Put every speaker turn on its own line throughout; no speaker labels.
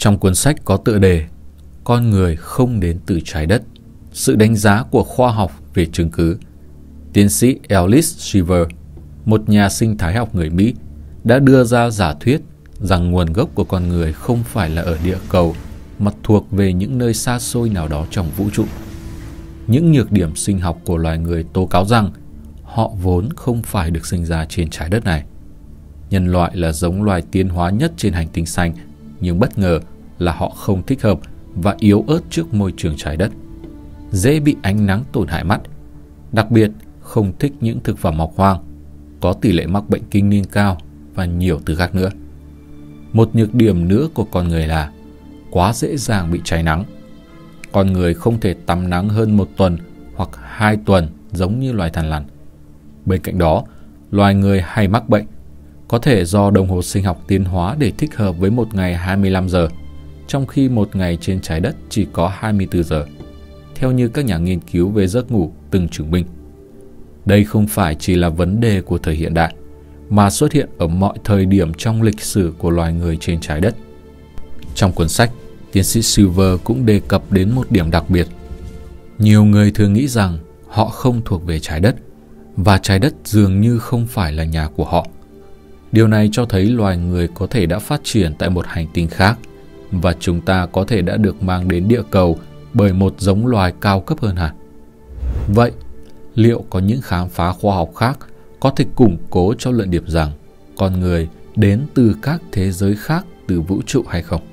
Trong cuốn sách có tựa đề Con người không đến từ trái đất, sự đánh giá của khoa học về chứng cứ, tiến sĩ Ellis Shriver, một nhà sinh thái học người Mỹ, đã đưa ra giả thuyết rằng nguồn gốc của con người không phải là ở địa cầu mà thuộc về những nơi xa xôi nào đó trong vũ trụ. Những nhược điểm sinh học của loài người tố cáo rằng họ vốn không phải được sinh ra trên trái đất này. Nhân loại là giống loài tiến hóa nhất trên hành tinh xanh, nhưng bất ngờ là họ không thích hợp và yếu ớt trước môi trường trái đất, dễ bị ánh nắng tổn hại mắt, đặc biệt không thích những thực phẩm mọc hoang, có tỷ lệ mắc bệnh kinh niên cao và nhiều thứ khác nữa. Một nhược điểm nữa của con người là quá dễ dàng bị cháy nắng. Con người không thể tắm nắng hơn 1 tuần hoặc 2 tuần giống như loài thằn lằn. Bên cạnh đó, loài người hay mắc bệnh, có thể do đồng hồ sinh học tiến hóa để thích hợp với một ngày 25 giờ, trong khi một ngày trên trái đất chỉ có 24 giờ, theo như các nhà nghiên cứu về giấc ngủ từng chứng minh. Đây không phải chỉ là vấn đề của thời hiện đại, mà xuất hiện ở mọi thời điểm trong lịch sử của loài người trên trái đất. Trong cuốn sách, tiến sĩ Silver cũng đề cập đến một điểm đặc biệt. Nhiều người thường nghĩ rằng họ không thuộc về trái đất, và trái đất dường như không phải là nhà của họ. Điều này cho thấy loài người có thể đã phát triển tại một hành tinh khác, và chúng ta có thể đã được mang đến địa cầu bởi một giống loài cao cấp hơn hẳn. Vậy, liệu có những khám phá khoa học khác có thể củng cố cho luận điểm rằng con người đến từ các thế giới khác từ vũ trụ hay không?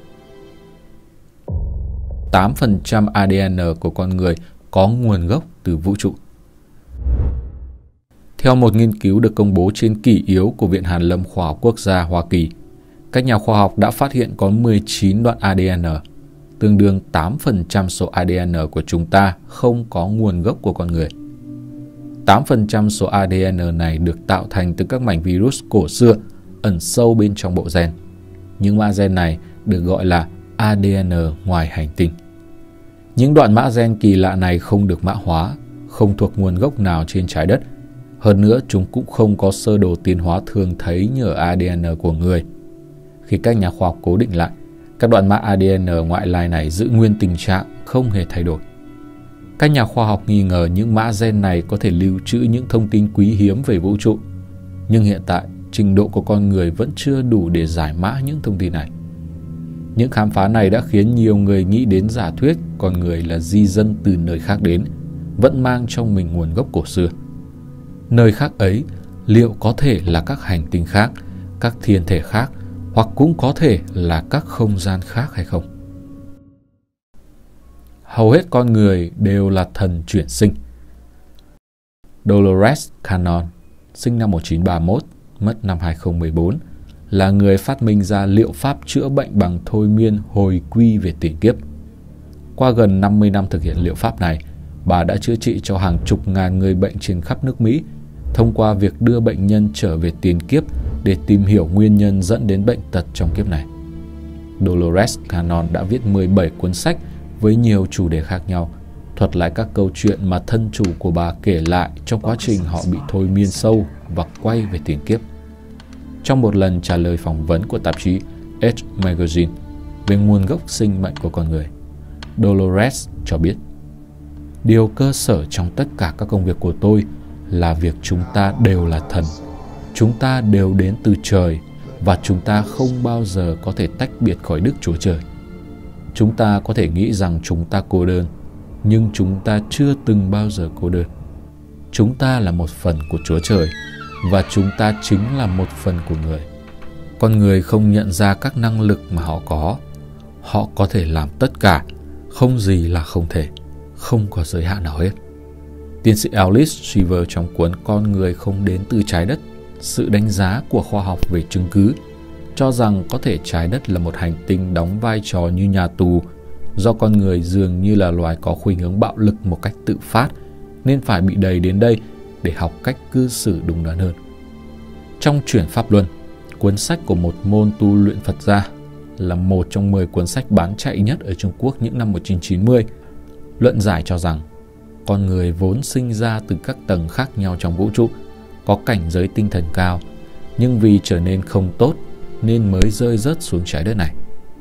8% ADN của con người có nguồn gốc từ vũ trụ. Theo một nghiên cứu được công bố trên kỷ yếu của Viện Hàn lâm Khoa học Quốc gia Hoa Kỳ, các nhà khoa học đã phát hiện có 19 đoạn ADN, tương đương 8% số ADN của chúng ta không có nguồn gốc của con người. 8% số ADN này được tạo thành từ các mảnh virus cổ xưa ẩn sâu bên trong bộ gen. Những mã gen này được gọi là ADN ngoài hành tinh. Những đoạn mã gen kỳ lạ này không được mã hóa, không thuộc nguồn gốc nào trên trái đất. Hơn nữa, chúng cũng không có sơ đồ tiến hóa thường thấy như ở ADN của người. Khi các nhà khoa học cố định lại, các đoạn mã ADN ngoại lai này giữ nguyên tình trạng không hề thay đổi. Các nhà khoa học nghi ngờ những mã gen này có thể lưu trữ những thông tin quý hiếm về vũ trụ. Nhưng hiện tại, trình độ của con người vẫn chưa đủ để giải mã những thông tin này. Những khám phá này đã khiến nhiều người nghĩ đến giả thuyết con người là di dân từ nơi khác đến, vẫn mang trong mình nguồn gốc cổ xưa. Nơi khác ấy liệu có thể là các hành tinh khác, các thiên thể khác, hoặc cũng có thể là các không gian khác hay không? Hầu hết con người đều là thần chuyển sinh. Dolores Cannon, sinh năm 1931, mất năm 2014, là người phát minh ra liệu pháp chữa bệnh bằng thôi miên hồi quy về tiền kiếp. Qua gần 50 năm thực hiện liệu pháp này, bà đã chữa trị cho hàng chục ngàn người bệnh trên khắp nước Mỹ thông qua việc đưa bệnh nhân trở về tiền kiếp để tìm hiểu nguyên nhân dẫn đến bệnh tật trong kiếp này. Dolores Cannon đã viết 17 cuốn sách với nhiều chủ đề khác nhau, thuật lại các câu chuyện mà thân chủ của bà kể lại trong quá trình họ bị thôi miên sâu và quay về tiền kiếp. Trong một lần trả lời phỏng vấn của tạp chí Edge Magazine về nguồn gốc sinh mệnh của con người, Dolores cho biết: "Điều cơ sở trong tất cả các công việc của tôi là việc chúng ta đều là thần. Chúng ta đều đến từ trời và chúng ta không bao giờ có thể tách biệt khỏi Đức Chúa Trời. Chúng ta có thể nghĩ rằng chúng ta cô đơn, nhưng chúng ta chưa từng bao giờ cô đơn. Chúng ta là một phần của Chúa Trời và chúng ta chính là một phần của người. Con người không nhận ra các năng lực mà họ có thể làm tất cả, không gì là không thể, không có giới hạn nào hết." Tiến sĩ Ellis Shriver trong cuốn Con người không đến từ trái đất, sự đánh giá của khoa học về chứng cứ, cho rằng có thể trái đất là một hành tinh đóng vai trò như nhà tù, do con người dường như là loài có khuynh hướng bạo lực một cách tự phát, nên phải bị đẩy đến đây để học cách cư xử đúng đắn hơn. Trong Chuyển Pháp Luân, cuốn sách của một môn tu luyện Phật gia, là một trong 10 cuốn sách bán chạy nhất ở Trung Quốc những năm 1990, luận giải cho rằng con người vốn sinh ra từ các tầng khác nhau trong vũ trụ, có cảnh giới tinh thần cao, nhưng vì trở nên không tốt nên mới rơi rớt xuống trái đất này.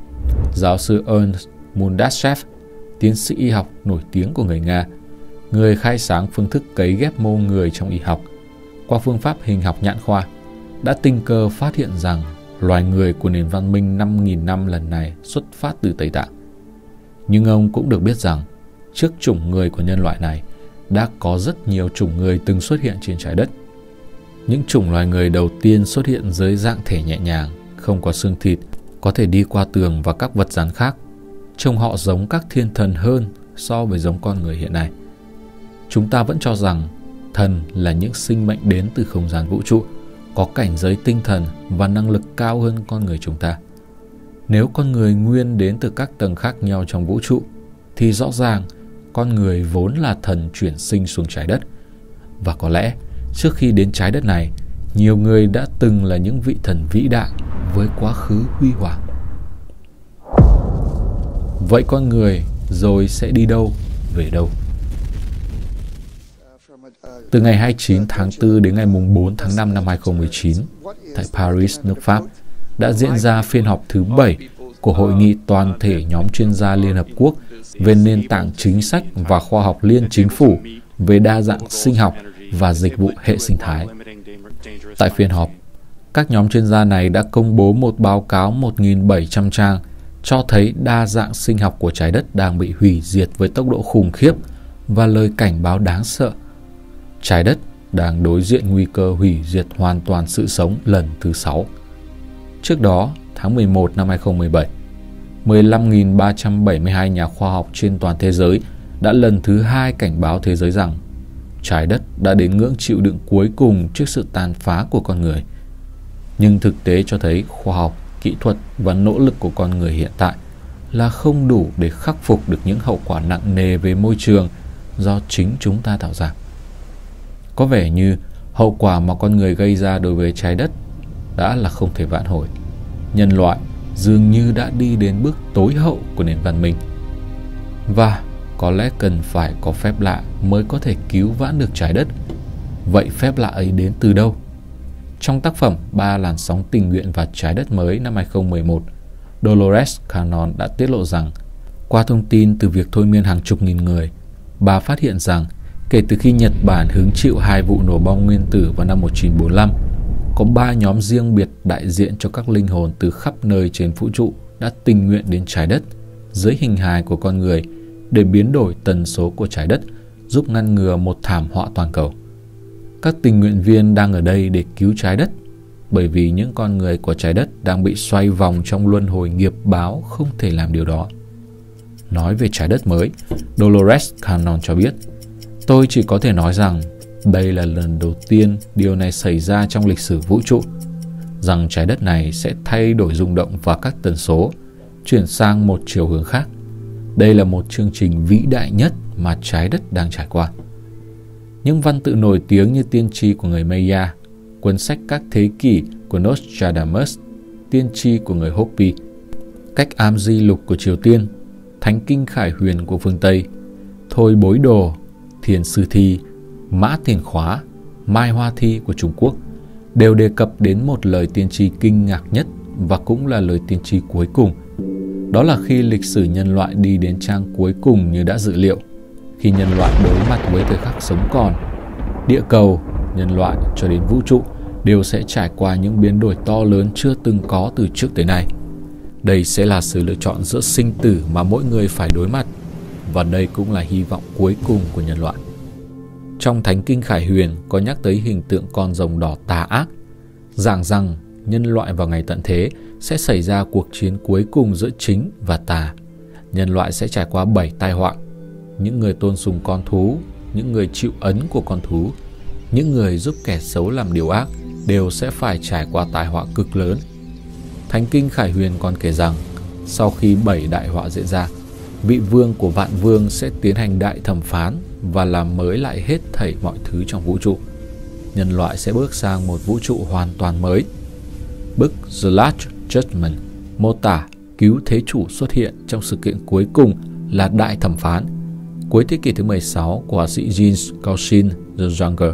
Giáo sư Ernst Mundashev, tiến sĩ y học nổi tiếng của người Nga, người khai sáng phương thức cấy ghép mô người trong y học qua phương pháp hình học nhãn khoa, đã tình cờ phát hiện rằng loài người của nền văn minh 5.000 năm lần này xuất phát từ Tây Tạng. Nhưng ông cũng được biết rằng trước chủng người của nhân loại này đã có rất nhiều chủng người từng xuất hiện trên trái đất. Những chủng loài người đầu tiên xuất hiện dưới dạng thể nhẹ nhàng, không có xương thịt, có thể đi qua tường và các vật rắn khác. Trông họ giống các thiên thần hơn so với giống con người hiện nay. Chúng ta vẫn cho rằng thần là những sinh mệnh đến từ không gian vũ trụ, có cảnh giới tinh thần và năng lực cao hơn con người chúng ta. Nếu con người nguyên đến từ các tầng khác nhau trong vũ trụ, thì rõ ràng con người vốn là thần chuyển sinh xuống trái đất. Và có lẽ trước khi đến trái đất này, nhiều người đã từng là những vị thần vĩ đại với quá khứ huy hoàng. Vậy con người rồi sẽ đi đâu, về đâu? Từ ngày 29 tháng 4 đến ngày 4 tháng 5 năm 2019, tại Paris, nước Pháp, đã diễn ra phiên họp thứ 7 của Hội nghị toàn thể nhóm chuyên gia Liên Hợp Quốc về nền tảng chính sách và khoa học liên chính phủ về đa dạng sinh học và dịch vụ hệ sinh thái. Tại phiên họp, các nhóm chuyên gia này đã công bố một báo cáo 1.700 trang cho thấy đa dạng sinh học của trái đất đang bị hủy diệt với tốc độ khủng khiếp và lời cảnh báo đáng sợ. Trái đất đang đối diện nguy cơ hủy diệt hoàn toàn sự sống lần thứ 6. Trước đó, tháng 11 năm 2017, 15.372 nhà khoa học trên toàn thế giới đã lần thứ 2 cảnh báo thế giới rằng trái đất đã đến ngưỡng chịu đựng cuối cùng trước sự tàn phá của con người. Nhưng thực tế cho thấy khoa học, kỹ thuật và nỗ lực của con người hiện tại là không đủ để khắc phục được những hậu quả nặng nề về môi trường do chính chúng ta tạo ra. Có vẻ như hậu quả mà con người gây ra đối với trái đất đã là không thể vãn hồi. Nhân loại dường như đã đi đến bước tối hậu của nền văn minh. Và có lẽ cần phải có phép lạ mới có thể cứu vãn được trái đất. Vậy phép lạ ấy đến từ đâu? Trong tác phẩm 3 làn sóng tình nguyện và trái đất mới năm 2011, Dolores Cannon đã tiết lộ rằng qua thông tin từ việc thôi miên hàng chục nghìn người, bà phát hiện rằng kể từ khi Nhật Bản hứng chịu 2 vụ nổ bom nguyên tử vào năm 1945, có 3 nhóm riêng biệt đại diện cho các linh hồn từ khắp nơi trên vũ trụ đã tình nguyện đến trái đất dưới hình hài của con người để biến đổi tần số của trái đất, giúp ngăn ngừa một thảm họa toàn cầu. Các tình nguyện viên đang ở đây để cứu trái đất, bởi vì những con người của trái đất đang bị xoay vòng trong luân hồi nghiệp báo không thể làm điều đó. Nói về trái đất mới, Dolores Cannon cho biết, tôi chỉ có thể nói rằng đây là lần đầu tiên điều này xảy ra trong lịch sử vũ trụ, rằng trái đất này sẽ thay đổi rung động và các tần số, chuyển sang một chiều hướng khác. Đây là một chương trình vĩ đại nhất mà trái đất đang trải qua. Những văn tự nổi tiếng như Tiên tri của người Maya, cuốn sách các thế kỷ của Nostradamus, Tiên tri của người Hopi, Cách ám di lục của Triều Tiên, Thánh kinh khải huyền của phương Tây, Thôi bối đồ, Thiền sư thi, Mã tiền khóa, Mai hoa thi của Trung Quốc đều đề cập đến một lời tiên tri kinh ngạc nhất và cũng là lời tiên tri cuối cùng. Đó là khi lịch sử nhân loại đi đến trang cuối cùng như đã dự liệu, khi nhân loại đối mặt với thời khắc sống còn. Địa cầu, nhân loại cho đến vũ trụ đều sẽ trải qua những biến đổi to lớn chưa từng có từ trước tới nay. Đây sẽ là sự lựa chọn giữa sinh tử mà mỗi người phải đối mặt, và đây cũng là hy vọng cuối cùng của nhân loại. Trong Thánh kinh khải huyền có nhắc tới hình tượng con rồng đỏ tà ác, giảng rằng nhân loại vào ngày tận thế sẽ xảy ra cuộc chiến cuối cùng giữa chính và tà. Nhân loại sẽ trải qua 7 tai họa: những người tôn sùng con thú, những người chịu ấn của con thú, những người giúp kẻ xấu làm điều ác đều sẽ phải trải qua tai họa cực lớn. Thánh kinh khải huyền còn kể rằng sau khi 7 đại họa diễn ra, vị vương của vạn vương sẽ tiến hành đại thẩm phán và làm mới lại hết thảy mọi thứ trong vũ trụ. Nhân loại sẽ bước sang một vũ trụ hoàn toàn mới. Bức The Last Judgment mô tả cứu thế chủ xuất hiện trong sự kiện cuối cùng là đại thẩm phán, cuối thế kỷ thứ 16 của họa sĩ Jean Cauchin the Younger.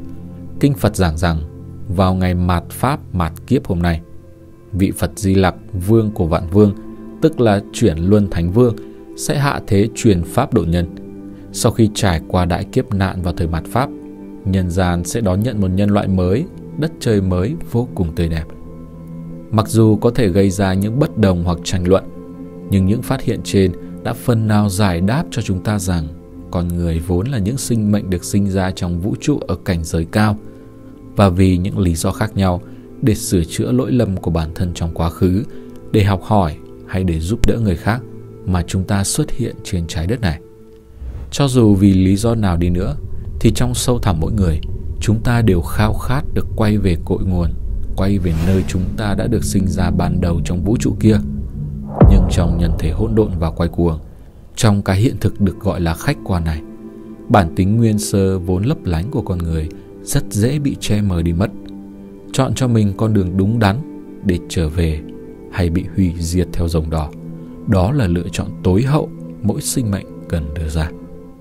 Kinh Phật giảng rằng vào ngày mạt Pháp mạt kiếp hôm nay, vị Phật Di Lặc, vương của vạn vương, tức là chuyển luân thánh vương, sẽ hạ thế truyền pháp độ nhân. Sau khi trải qua đại kiếp nạn vào thời mạt Pháp, nhân gian sẽ đón nhận một nhân loại mới, đất trời mới vô cùng tươi đẹp. Mặc dù có thể gây ra những bất đồng hoặc tranh luận, nhưng những phát hiện trên đã phần nào giải đáp cho chúng ta rằng con người vốn là những sinh mệnh được sinh ra trong vũ trụ ở cảnh giới cao, và vì những lý do khác nhau, để sửa chữa lỗi lầm của bản thân trong quá khứ, để học hỏi hay để giúp đỡ người khác mà chúng ta xuất hiện trên trái đất này. Cho dù vì lý do nào đi nữa, thì trong sâu thẳm mỗi người, chúng ta đều khao khát được quay về cội nguồn, quay về nơi chúng ta đã được sinh ra ban đầu trong vũ trụ kia. Nhưng trong nhân thể hỗn độn và quay cuồng, trong cái hiện thực được gọi là khách quan này, bản tính nguyên sơ vốn lấp lánh của con người rất dễ bị che mờ đi mất. Chọn cho mình con đường đúng đắn để trở về hay bị hủy diệt theo dòng đỏ, đó là lựa chọn tối hậu mỗi sinh mệnh cần đưa ra.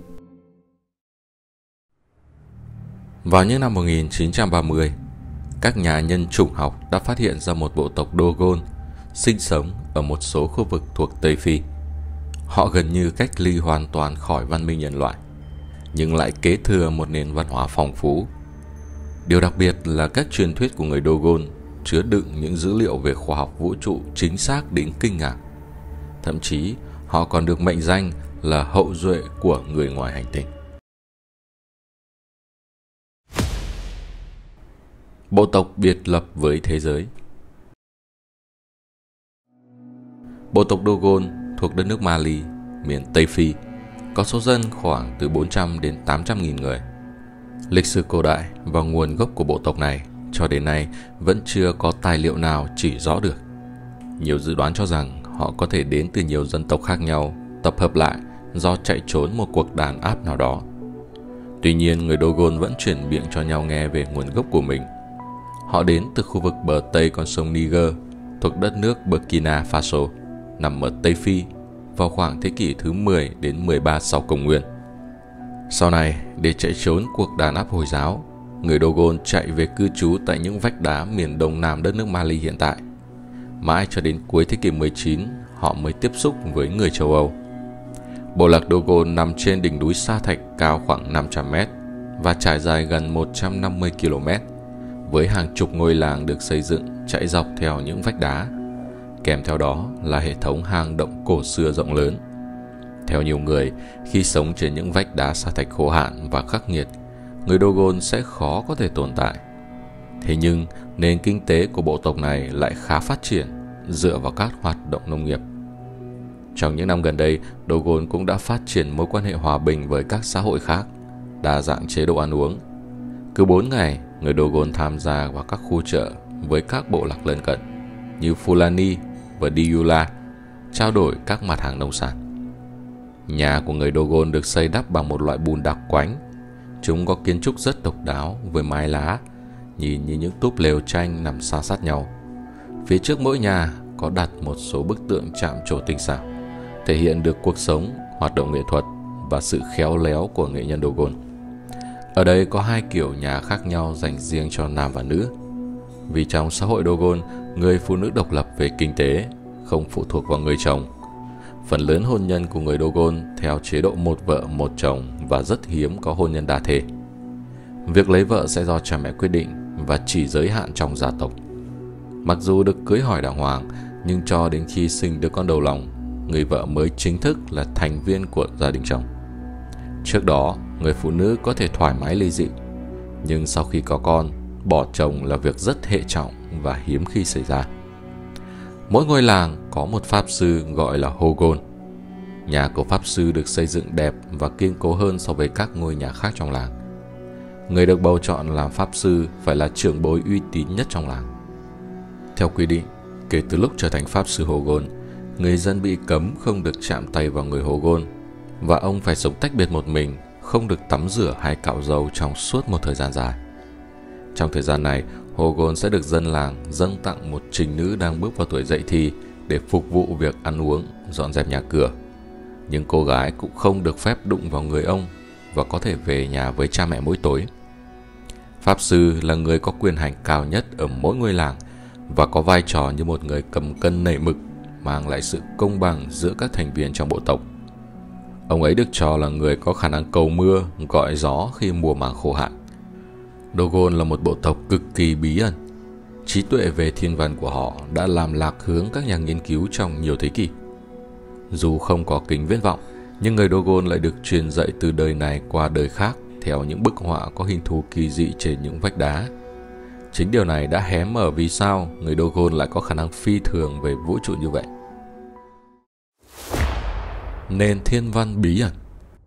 Vào những năm 1930, các nhà nhân chủng học đã phát hiện ra một bộ tộc Dogon sinh sống ở một số khu vực thuộc Tây Phi. Họ gần như cách ly hoàn toàn khỏi văn minh nhân loại, nhưng lại kế thừa một nền văn hóa phong phú. Điều đặc biệt là các truyền thuyết của người Dogon chứa đựng những dữ liệu về khoa học vũ trụ chính xác đến kinh ngạc. Thậm chí, họ còn được mệnh danh là hậu duệ của người ngoài hành tinh. Bộ tộc biệt lập với thế giới. Bộ tộc Dogon thuộc đất nước Mali, miền Tây Phi, có số dân khoảng từ 400 đến 800 nghìn người. Lịch sử cổ đại và nguồn gốc của bộ tộc này cho đến nay vẫn chưa có tài liệu nào chỉ rõ được. Nhiều dự đoán cho rằng họ có thể đến từ nhiều dân tộc khác nhau, tập hợp lại do chạy trốn một cuộc đàn áp nào đó. Tuy nhiên, người Dogon vẫn truyền miệng cho nhau nghe về nguồn gốc của mình. Họ đến từ khu vực bờ Tây con sông Niger, thuộc đất nước Burkina Faso, nằm ở Tây Phi, vào khoảng thế kỷ thứ 10 đến 13 sau công nguyên. Sau này, để chạy trốn cuộc đàn áp Hồi giáo, người Dogon chạy về cư trú tại những vách đá miền đông nam đất nước Mali hiện tại. Mãi cho đến cuối thế kỷ 19, họ mới tiếp xúc với người châu Âu. Bộ lạc Dogon nằm trên đỉnh núi Sa Thạch cao khoảng 500 mét và trải dài gần 150 km, với hàng chục ngôi làng được xây dựng chạy dọc theo những vách đá. Kèm theo đó là hệ thống hang động cổ xưa rộng lớn. Theo nhiều người, khi sống trên những vách đá sa thạch khô hạn và khắc nghiệt, người Dogon sẽ khó có thể tồn tại. Thế nhưng, nền kinh tế của bộ tộc này lại khá phát triển dựa vào các hoạt động nông nghiệp. Trong những năm gần đây, Dogon cũng đã phát triển mối quan hệ hòa bình với các xã hội khác, đa dạng chế độ ăn uống. Cứ 4 ngày, người Dogon tham gia vào các khu chợ với các bộ lạc lân cận như Fulani và Dioula, trao đổi các mặt hàng nông sản. Nhà của người Dogon được xây đắp bằng một loại bùn đặc quánh. Chúng có kiến trúc rất độc đáo với mái lá, nhìn như những túp lều tranh nằm san sát nhau. Phía trước mỗi nhà có đặt một số bức tượng chạm trổ tinh xảo, thể hiện được cuộc sống, hoạt động nghệ thuật và sự khéo léo của nghệ nhân Dogon. Ở đây có hai kiểu nhà khác nhau dành riêng cho nam và nữ. Vì trong xã hội Dogon, người phụ nữ độc lập về kinh tế, không phụ thuộc vào người chồng. Phần lớn hôn nhân của người Dogon theo chế độ một vợ một chồng và rất hiếm có hôn nhân đa thể. Việc lấy vợ sẽ do cha mẹ quyết định và chỉ giới hạn trong gia tộc. Mặc dù được cưới hỏi đàng hoàng, nhưng cho đến khi sinh đứa con đầu lòng, người vợ mới chính thức là thành viên của gia đình chồng. Trước đó, người phụ nữ có thể thoải mái ly dị, nhưng sau khi có con, bỏ chồng là việc rất hệ trọng và hiếm khi xảy ra. Mỗi ngôi làng có một pháp sư gọi là Hogon. Nhà của pháp sư được xây dựng đẹp và kiên cố hơn so với các ngôi nhà khác trong làng. Người được bầu chọn làm pháp sư phải là trưởng bối uy tín nhất trong làng. Theo quy định, kể từ lúc trở thành pháp sư Hogon, người dân bị cấm không được chạm tay vào người Hogon, và ông phải sống tách biệt một mình, không được tắm rửa hay cạo râu trong suốt một thời gian dài. Trong thời gian này, Hogon sẽ được dân làng dâng tặng một trinh nữ đang bước vào tuổi dậy thì để phục vụ việc ăn uống, dọn dẹp nhà cửa. Nhưng cô gái cũng không được phép đụng vào người ông và có thể về nhà với cha mẹ mỗi tối. Pháp sư là người có quyền hành cao nhất ở mỗi ngôi làng và có vai trò như một người cầm cân nảy mực mang lại sự công bằng giữa các thành viên trong bộ tộc. Ông ấy được cho là người có khả năng cầu mưa, gọi gió khi mùa màng khô hạn. Dogon là một bộ tộc cực kỳ bí ẩn. Trí tuệ về thiên văn của họ đã làm lạc hướng các nhà nghiên cứu trong nhiều thế kỷ. Dù không có kính viễn vọng, nhưng người Dogon lại được truyền dạy từ đời này qua đời khác theo những bức họa có hình thù kỳ dị trên những vách đá. Chính điều này đã hé mở vì sao người Dogon lại có khả năng phi thường về vũ trụ như vậy. Nền thiên văn bí ẩn.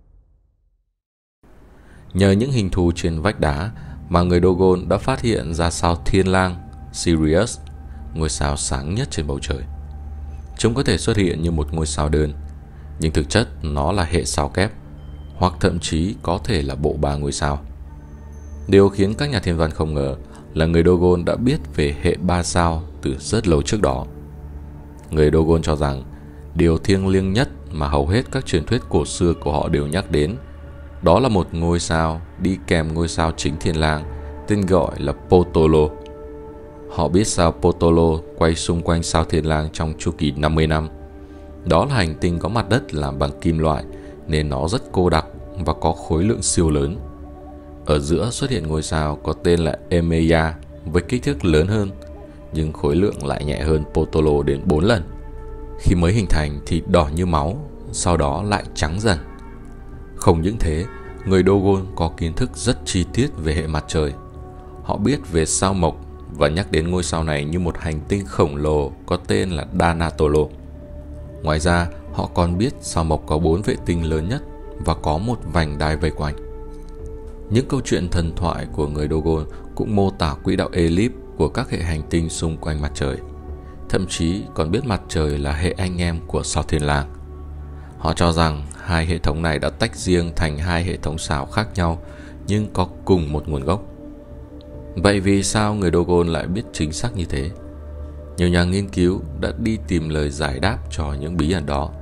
Nhờ những hình thù trên vách đá mà người Dogon đã phát hiện ra sao Thiên Lang, Sirius, ngôi sao sáng nhất trên bầu trời. Chúng có thể xuất hiện như một ngôi sao đơn, nhưng thực chất nó là hệ sao kép, hoặc thậm chí có thể là bộ ba ngôi sao. Điều khiến các nhà thiên văn không ngờ là người Dogon đã biết về hệ ba sao từ rất lâu trước đó. Người Dogon cho rằng điều thiêng liêng nhất mà hầu hết các truyền thuyết cổ xưa của họ đều nhắc đến, đó là một ngôi sao đi kèm ngôi sao chính Thiên Lang, tên gọi là Potolo. Họ biết sao Potolo quay xung quanh sao Thiên Lang trong chu kỳ 50 năm. Đó là hành tinh có mặt đất làm bằng kim loại nên nó rất cô đặc và có khối lượng siêu lớn. Ở giữa xuất hiện ngôi sao có tên là Emeia với kích thước lớn hơn, nhưng khối lượng lại nhẹ hơn Potolo đến 4 lần. Khi mới hình thành thì đỏ như máu, sau đó lại trắng dần. Không những thế, người Dogon có kiến thức rất chi tiết về hệ mặt trời. Họ biết về sao Mộc và nhắc đến ngôi sao này như một hành tinh khổng lồ có tên là Danatolo. Ngoài ra, họ còn biết sao Mộc có 4 vệ tinh lớn nhất và có một vành đai vây quanh. Những câu chuyện thần thoại của người Dogon cũng mô tả quỹ đạo ellip của các hệ hành tinh xung quanh mặt trời. Thậm chí còn biết mặt trời là hệ anh em của sao Thiên Lang. Họ cho rằng hai hệ thống này đã tách riêng thành hai hệ thống sao khác nhau nhưng có cùng một nguồn gốc. Vậy vì sao người Dogon lại biết chính xác như thế? Nhiều nhà nghiên cứu đã đi tìm lời giải đáp cho những bí ẩn đó.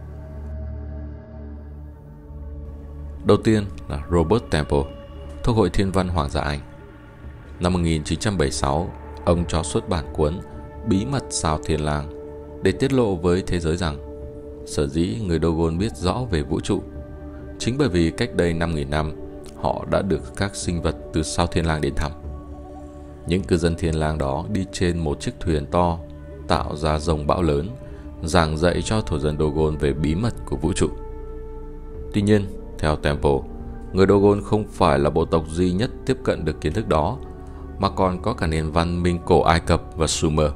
Đầu tiên là Robert Temple, thuộc Hội Thiên văn Hoàng gia Anh. Năm 1976, ông cho xuất bản cuốn Bí mật sao Thiên Lang để tiết lộ với thế giới rằng sở dĩ người Dogon biết rõ về vũ trụ chính bởi vì cách đây 5.000 năm họ đã được các sinh vật từ sao Thiên Lang đến thăm. Những cư dân Thiên Lang đó đi trên một chiếc thuyền to tạo ra dòng bão lớn, giảng dạy cho thổ dân Dogon về bí mật của vũ trụ. Tuy nhiên, theo Temple, người Dogon không phải là bộ tộc duy nhất tiếp cận được kiến thức đó, mà còn có cả nền văn minh cổ Ai Cập và Sumer.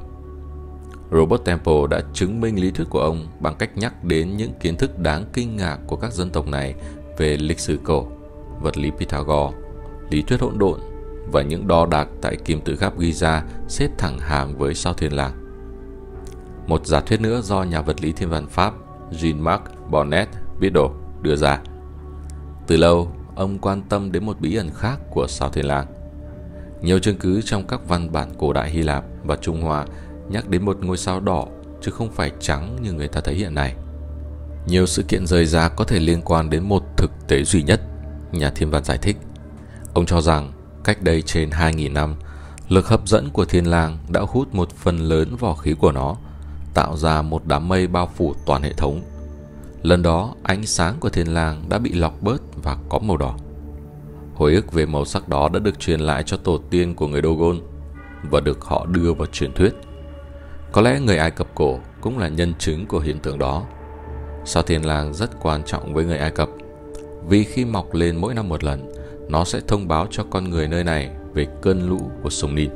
Robert Temple đã chứng minh lý thuyết của ông bằng cách nhắc đến những kiến thức đáng kinh ngạc của các dân tộc này về lịch sử cổ, vật lý Pythagore, lý thuyết hỗn độn và những đo đạc tại kim tự tháp Giza xếp thẳng hàng với sao Thiên Lang. Một giả thuyết nữa do nhà vật lý thiên văn Pháp Jean-Marc Bonnet Bidot đưa ra. Từ lâu, ông quan tâm đến một bí ẩn khác của sao Thiên Lang. Nhiều chứng cứ trong các văn bản cổ đại Hy Lạp và Trung Hoa nhắc đến một ngôi sao đỏ chứ không phải trắng như người ta thấy hiện nay. Nhiều sự kiện rời rạc có thể liên quan đến một thực tế duy nhất, nhà thiên văn giải thích. Ông cho rằng cách đây trên 2.000 năm, lực hấp dẫn của Thiên Lang đã hút một phần lớn vỏ khí của nó, tạo ra một đám mây bao phủ toàn hệ thống. Lần đó, ánh sáng của Thiên Lang đã bị lọc bớt và có màu đỏ. Hồi ức về màu sắc đó đã được truyền lại cho tổ tiên của người Dogon và được họ đưa vào truyền thuyết. Có lẽ người Ai Cập cổ cũng là nhân chứng của hiện tượng đó. Sao Thiên Lang rất quan trọng với người Ai Cập, vì khi mọc lên mỗi năm một lần, nó sẽ thông báo cho con người nơi này về cơn lũ của sông Nin.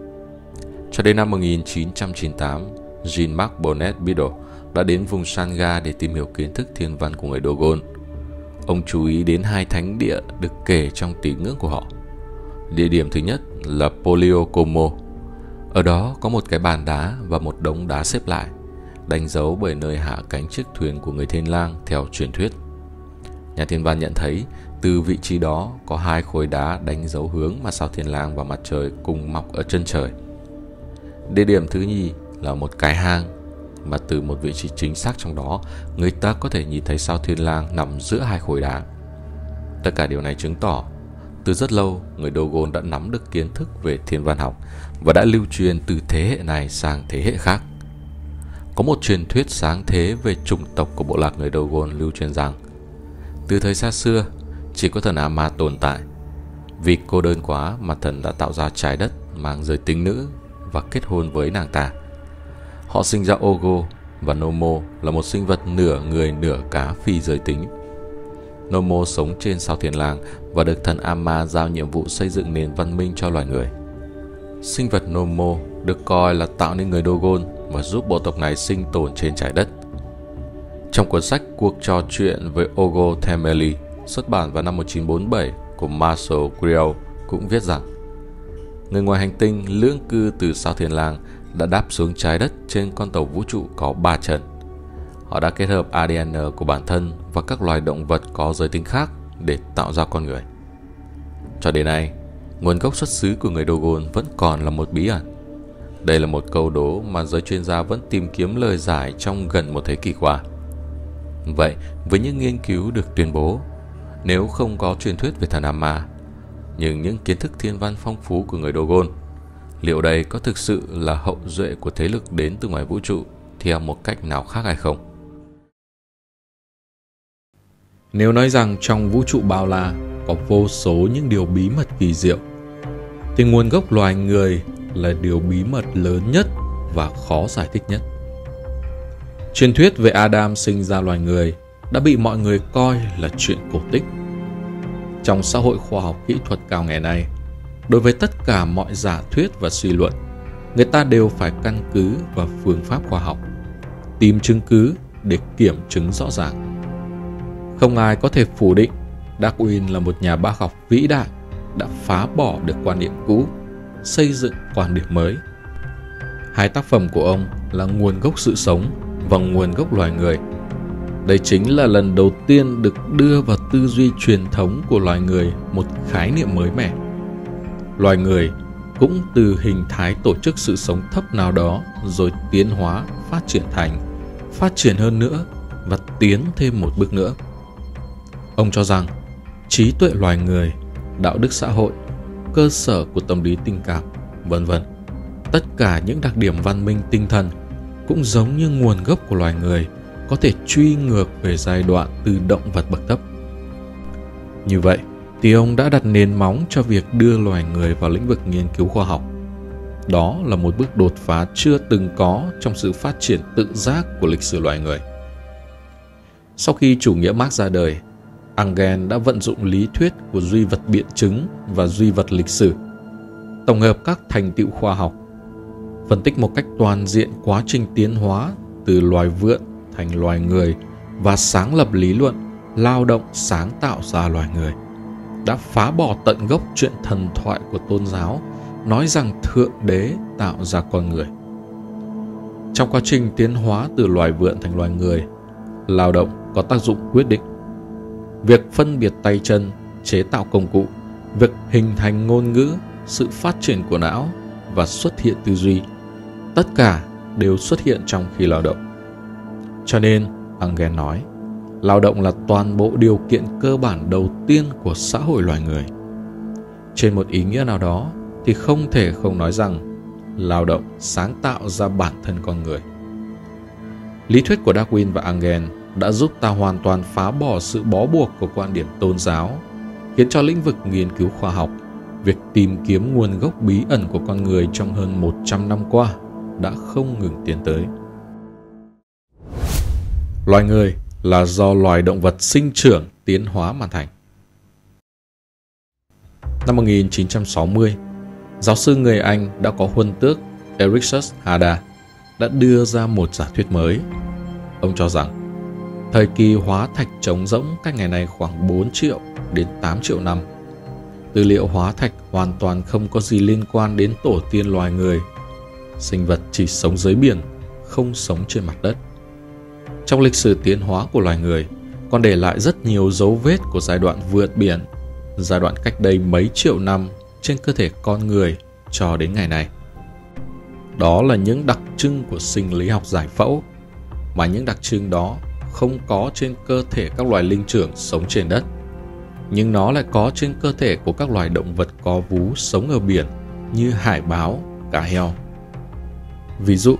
Cho đến năm 1998, Jean-Marc Bonnet Bidot đã đến vùng Sangha để tìm hiểu kiến thức thiên văn của người Dogon. Ông chú ý đến hai thánh địa được kể trong tín ngưỡng của họ. Địa điểm thứ nhất là Poliokomo. Ở đó có một cái bàn đá và một đống đá xếp lại, đánh dấu bởi nơi hạ cánh chiếc thuyền của người Thiên Lang theo truyền thuyết. Nhà thiên văn nhận thấy từ vị trí đó có hai khối đá đánh dấu hướng mà sao Thiên Lang và mặt trời cùng mọc ở chân trời. Địa điểm thứ nhì là một cái hang, mà từ một vị trí chính xác trong đó, người ta có thể nhìn thấy sao Thiên Lang nằm giữa hai khối đá. Tất cả điều này chứng tỏ từ rất lâu người Dogon đã nắm được kiến thức về thiên văn học và đã lưu truyền từ thế hệ này sang thế hệ khác. Có một truyền thuyết sáng thế về chủng tộc của bộ lạc người Dogon lưu truyền rằng từ thời xa xưa chỉ có thần Ama tồn tại. Vì cô đơn quá mà thần đã tạo ra trái đất mang giới tính nữ và kết hôn với nàng ta. Họ sinh ra Ogo, và Nomo là một sinh vật nửa người nửa cá phi giới tính. Nomo sống trên sao Thiên Lang và được thần Ama giao nhiệm vụ xây dựng nền văn minh cho loài người. Sinh vật Nomo được coi là tạo nên người Dogon và giúp bộ tộc này sinh tồn trên trái đất. Trong cuốn sách Cuộc trò chuyện với Ogo Themeli xuất bản vào năm 1947 của Marshall Grill cũng viết rằng người ngoài hành tinh lưỡng cư từ sao Thiên Lang đã đáp xuống trái đất trên con tàu vũ trụ có 3 chân. Họ đã kết hợp ADN của bản thân và các loài động vật có giới tính khác để tạo ra con người. Cho đến nay, nguồn gốc xuất xứ của người Dogon vẫn còn là một bí ẩn. Đây là một câu đố mà giới chuyên gia vẫn tìm kiếm lời giải trong gần một thế kỷ qua. Vậy, với những nghiên cứu được tuyên bố, nếu không có truyền thuyết về thần Ama, nhưng những kiến thức thiên văn phong phú của người Dogon, liệu đây có thực sự là hậu duệ của thế lực đến từ ngoài vũ trụ theo một cách nào khác hay không?
Nếu nói rằng trong vũ trụ bao la có vô số những điều bí mật kỳ diệu, thì nguồn gốc loài người là điều bí mật lớn nhất và khó giải thích nhất. Truyền thuyết về Adam sinh ra loài người đã bị mọi người coi là chuyện cổ tích. Trong xã hội khoa học kỹ thuật cao ngày nay, đối với tất cả mọi giả thuyết và suy luận, người ta đều phải căn cứ vào phương pháp khoa học, tìm chứng cứ để kiểm chứng rõ ràng. Không ai có thể phủ định Darwin là một nhà bác học vĩ đại đã phá bỏ được quan điểm cũ, xây dựng quan điểm mới. Hai tác phẩm của ông là Nguồn gốc sự sống và Nguồn gốc loài người. Đây chính là lần đầu tiên được đưa vào tư duy truyền thống của loài người một khái niệm mới mẻ. Loài người cũng từ hình thái tổ chức sự sống thấp nào đó rồi tiến hóa, phát triển hơn nữa và tiến thêm một bước nữa. Ông cho rằng trí tuệ loài người, đạo đức xã hội, cơ sở của tâm lý tình cảm, vân vân, tất cả những đặc điểm văn minh tinh thần cũng giống như nguồn gốc của loài người có thể truy ngược về giai đoạn từ động vật bậc thấp. Như vậy thì ông đã đặt nền móng cho việc đưa loài người vào lĩnh vực nghiên cứu khoa học. Đó là một bước đột phá chưa từng có trong sự phát triển tự giác của lịch sử loài người. Sau khi chủ nghĩa Marx ra đời, Engels đã vận dụng lý thuyết của duy vật biện chứng và duy vật lịch sử, tổng hợp các thành tựu khoa học, phân tích một cách toàn diện quá trình tiến hóa từ loài vượn thành loài người và sáng lập lý luận lao động sáng tạo ra loài người, đã phá bỏ tận gốc chuyện thần thoại của tôn giáo nói rằng Thượng Đế tạo ra con người. Trong quá trình tiến hóa từ loài vượn thành loài người, lao động có tác dụng quyết định. Việc phân biệt tay chân, chế tạo công cụ, việc hình thành ngôn ngữ, sự phát triển của não và xuất hiện tư duy, tất cả đều xuất hiện trong khi lao động. Cho nên, Engels nói, lao động là toàn bộ điều kiện cơ bản đầu tiên của xã hội loài người. Trên một ý nghĩa nào đó thì không thể không nói rằng lao động sáng tạo ra bản thân con người. Lý thuyết của Darwin và Engels đã giúp ta hoàn toàn phá bỏ sự bó buộc của quan điểm tôn giáo, khiến cho lĩnh vực nghiên cứu khoa học, việc tìm kiếm nguồn gốc bí ẩn của con người trong hơn 100 năm qua đã không ngừng tiến tới. Loài người là do loài động vật sinh trưởng tiến hóa mà thành. Năm 1960, giáo sư người Anh đã có huân tước Erastus Hada đã đưa ra một giả thuyết mới. Ông cho rằng thời kỳ hóa thạch trống rỗng cách ngày nay khoảng 4 triệu đến 8 triệu năm. Tư liệu hóa thạch hoàn toàn không có gì liên quan đến tổ tiên loài người. Sinh vật chỉ sống dưới biển, không sống trên mặt đất. Trong lịch sử tiến hóa của loài người còn để lại rất nhiều dấu vết của giai đoạn vượt biển, giai đoạn cách đây mấy triệu năm trên cơ thể con người cho đến ngày nay. Đó là những đặc trưng của sinh lý học giải phẫu, mà những đặc trưng đó không có trên cơ thể các loài linh trưởng sống trên đất, nhưng nó lại có trên cơ thể của các loài động vật có vú sống ở biển như hải báo, cá heo. Ví dụ,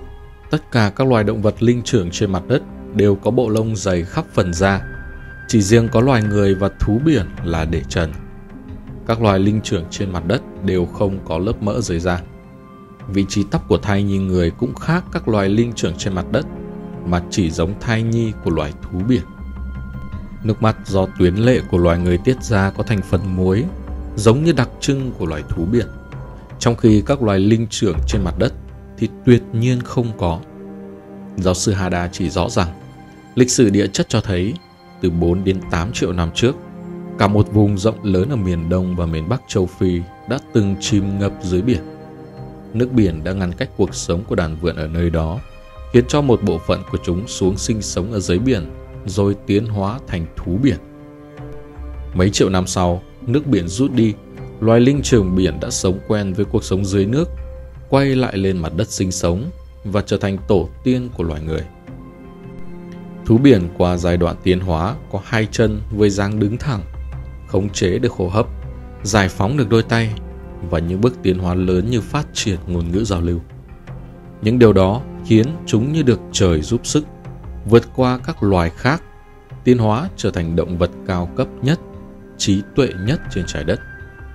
Tất cả các loài động vật linh trưởng trên mặt đất đều có bộ lông dày khắp phần da, chỉ riêng có loài người và thú biển là để trần. Các loài linh trưởng trên mặt đất đều không có lớp mỡ dưới da. Vị trí tóc của thai nhi người cũng khác các loài linh trưởng trên mặt đất, mà chỉ giống thai nhi của loài thú biển. Nước mắt do tuyến lệ của loài người tiết ra có thành phần muối, giống như đặc trưng của loài thú biển, trong khi các loài linh trưởng trên mặt đất thì tuyệt nhiên không có. Giáo sư Hada chỉ rõ rằng, lịch sử địa chất cho thấy từ 4 đến 8 triệu năm trước, cả một vùng rộng lớn ở miền Đông và miền Bắc châu Phi đã từng chìm ngập dưới biển. Nước biển đã ngăn cách cuộc sống của đàn vượn ở nơi đó, khiến cho một bộ phận của chúng xuống sinh sống ở dưới biển, rồi tiến hóa thành thú biển. Mấy triệu năm sau, nước biển rút đi, loài linh trưởng biển đã sống quen với cuộc sống dưới nước, quay lại lên mặt đất sinh sống và trở thành tổ tiên của loài người. Thú biển qua giai đoạn tiến hóa có 2 chân với dáng đứng thẳng, khống chế được hô hấp, giải phóng được đôi tay và những bước tiến hóa lớn như phát triển ngôn ngữ giao lưu. Những điều đó khiến chúng như được trời giúp sức, vượt qua các loài khác, tiến hóa trở thành động vật cao cấp nhất, trí tuệ nhất trên trái đất.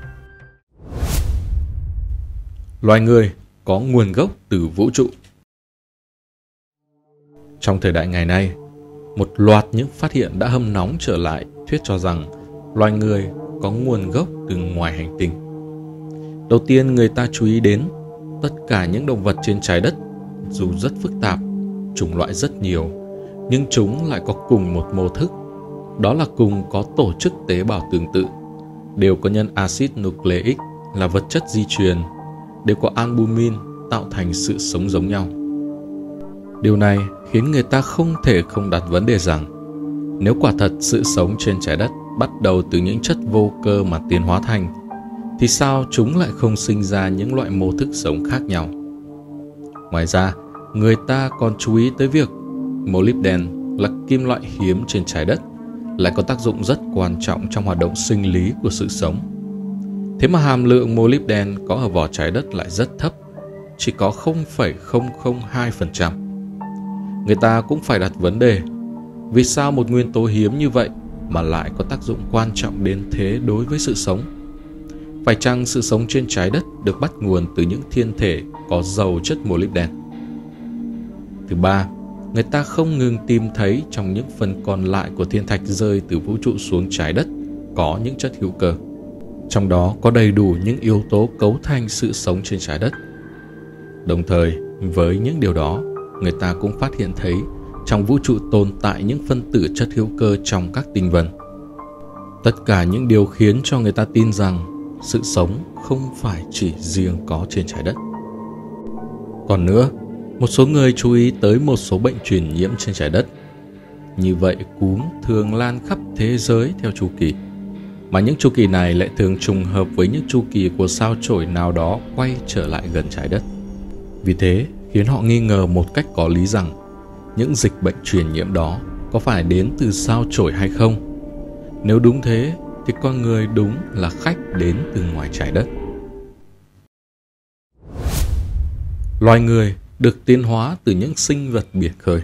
Loài người có nguồn gốc từ vũ trụ. Trong thời đại ngày nay, một loạt những phát hiện đã hâm nóng trở lại thuyết cho rằng loài người có nguồn gốc từ ngoài hành tinh. Đầu tiên, người ta chú ý đến tất cả những động vật trên trái đất, dù rất phức tạp, chủng loại rất nhiều, nhưng chúng lại có cùng một mô thức, đó là cùng có tổ chức tế bào tương tự, đều có nhân axit nucleic là vật chất di truyền, đều có albumin tạo thành sự sống giống nhau. Điều này khiến người ta không thể không đặt vấn đề rằng, nếu quả thật sự sống trên trái đất bắt đầu từ những chất vô cơ mà tiến hóa thành, thì sao chúng lại không sinh ra những loại mô thức sống khác nhau? Ngoài ra, người ta còn chú ý tới việc molybden là kim loại hiếm trên trái đất, lại có tác dụng rất quan trọng trong hoạt động sinh lý của sự sống. Thế mà hàm lượng molybden có ở vỏ trái đất lại rất thấp, chỉ có 0,002%. Người ta cũng phải đặt vấn đề, vì sao một nguyên tố hiếm như vậy mà lại có tác dụng quan trọng đến thế đối với sự sống? Phải chăng sự sống trên trái đất được bắt nguồn từ những thiên thể có giàu chất molybden? Thứ ba, người ta không ngừng tìm thấy trong những phần còn lại của thiên thạch rơi từ vũ trụ xuống trái đất có những chất hữu cơ. Trong đó có đầy đủ những yếu tố cấu thành sự sống trên trái đất. Đồng thời, với những điều đó, người ta cũng phát hiện thấy trong vũ trụ tồn tại những phân tử chất hữu cơ trong các tinh vân. Tất cả những điều khiến cho người ta tin rằng sự sống không phải chỉ riêng có trên trái đất. Còn nữa, một số người chú ý tới một số bệnh truyền nhiễm trên trái đất. Như vậy, cúm thường lan khắp thế giới theo chu kỳ, mà những chu kỳ này lại thường trùng hợp với những chu kỳ của sao chổi nào đó quay trở lại gần trái đất. Vì thế, khiến họ nghi ngờ một cách có lý rằng những dịch bệnh truyền nhiễm đó có phải đến từ sao chổi hay không? Nếu đúng thế, thì con người đúng là khách đến từ ngoài trái đất. Loài người được tiến hóa từ những sinh vật biển khơi.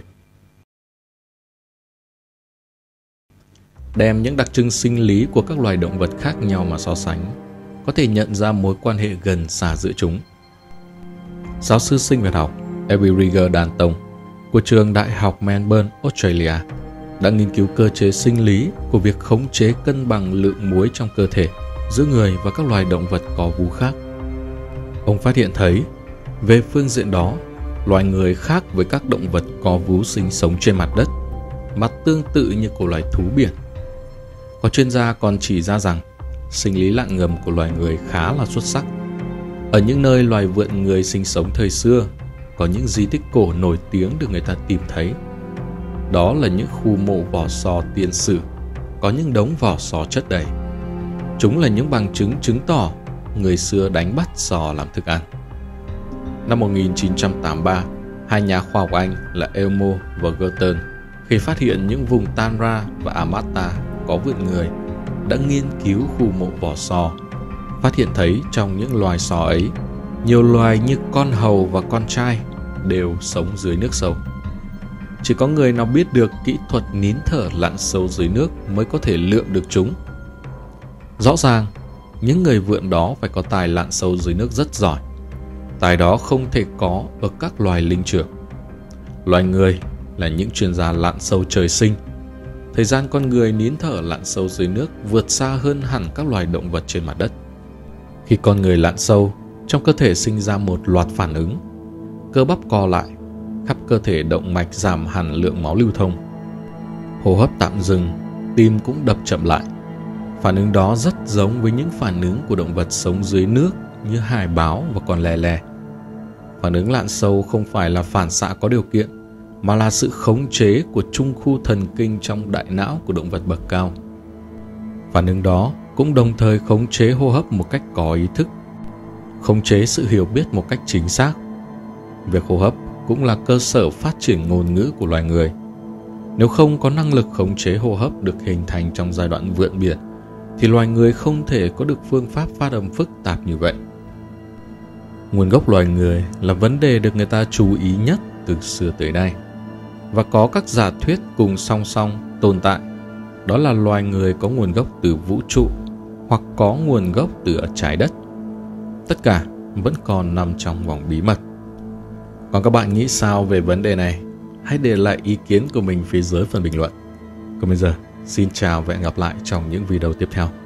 Đem những đặc trưng sinh lý của các loài động vật khác nhau mà so sánh, có thể nhận ra mối quan hệ gần xa giữa chúng. Giáo sư sinh vật học Ebiriger Danton của trường Đại học Melbourne, Australia đã nghiên cứu cơ chế sinh lý của việc khống chế cân bằng lượng muối trong cơ thể giữa người và các loài động vật có vú khác. Ông phát hiện thấy, về phương diện đó, loài người khác với các động vật có vú sinh sống trên mặt đất, mà tương tự như của loài thú biển. Có chuyên gia còn chỉ ra rằng sinh lý lạng ngầm của loài người khá là xuất sắc. Ở những nơi loài vượn người sinh sống thời xưa, có những di tích cổ nổi tiếng được người ta tìm thấy. Đó là những khu mộ vỏ sò tiền sử, có những đống vỏ sò chất đầy. Chúng là những bằng chứng chứng tỏ người xưa đánh bắt sò làm thức ăn. Năm 1983, hai nhà khoa học Anh là Elmo và Gerton, khi phát hiện những vùng Tanra và Amata có vượn người, đã nghiên cứu khu mộ vỏ sò, phát hiện thấy trong những loài sò ấy, nhiều loài như con hầu và con trai đều sống dưới nước sâu. Chỉ có người nào biết được kỹ thuật nín thở lặn sâu dưới nước mới có thể lượm được chúng. Rõ ràng, những người vượn đó phải có tài lặn sâu dưới nước rất giỏi. Tài đó không thể có ở các loài linh trưởng. Loài người là những chuyên gia lặn sâu trời sinh. Thời gian con người nín thở lặn sâu dưới nước vượt xa hơn hẳn các loài động vật trên mặt đất. Khi con người lặn sâu, trong cơ thể sinh ra một loạt phản ứng. Cơ bắp co lại, khắp cơ thể động mạch giảm hẳn lượng máu lưu thông. Hô hấp tạm dừng, tim cũng đập chậm lại. Phản ứng đó rất giống với những phản ứng của động vật sống dưới nước như hải báo và con le le. Phản ứng lặn sâu không phải là phản xạ có điều kiện, mà là sự khống chế của trung khu thần kinh trong đại não của động vật bậc cao. Phản ứng đó cũng đồng thời khống chế hô hấp một cách có ý thức, khống chế sự hiểu biết một cách chính xác. Việc hô hấp cũng là cơ sở phát triển ngôn ngữ của loài người. Nếu không có năng lực khống chế hô hấp được hình thành trong giai đoạn vượn biển, thì loài người không thể có được phương pháp phát âm phức tạp như vậy. Nguồn gốc loài người là vấn đề được người ta chú ý nhất từ xưa tới nay, và có các giả thuyết cùng song song tồn tại. Đó là loài người có nguồn gốc từ vũ trụ hoặc có nguồn gốc từ ở trái đất. Tất cả vẫn còn nằm trong vòng bí mật. Còn các bạn nghĩ sao về vấn đề này? Hãy để lại ý kiến của mình phía dưới phần bình luận. Còn bây giờ, xin chào và hẹn gặp lại trong những video tiếp theo.